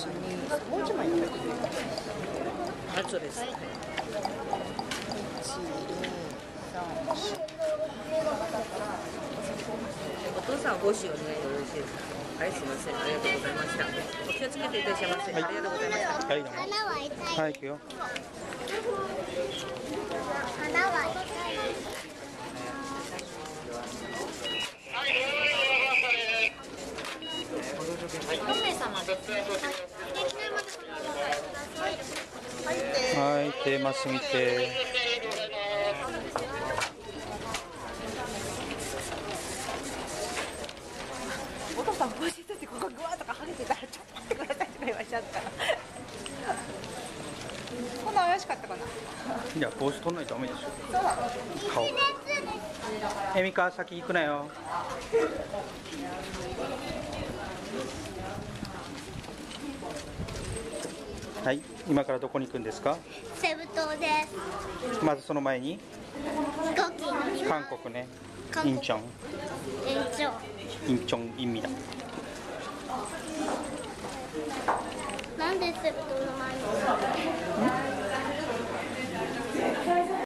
もう一枚食べてくれる。 あ、そうです。 1、2、3、4。 お父さんご使用お願いでよろしいですか。はい、すみません。ありがとうございました。お気をつけていらっしゃいませ。ありがとうございました。 はい、どうも。 花は痛い。 はい、行くよ。 花は痛い。 4名様です。 はい、テーマス見て。 お父さん帽子ついてここグワーとか剥げてたらちょっと待ってくださいとか言われちゃったら。こんな怪しかったかな。 いや、帽子取んないとダメでしょ。 そうなの。 顔。エミカ、先行くなよ。はい、今からどこに行くんですか。 セブ島です。 まずその前に。 飛行機の韓国ね。 韓国インチョン。 延長。 インチョン、インミだ。 なんでセブ島の前に。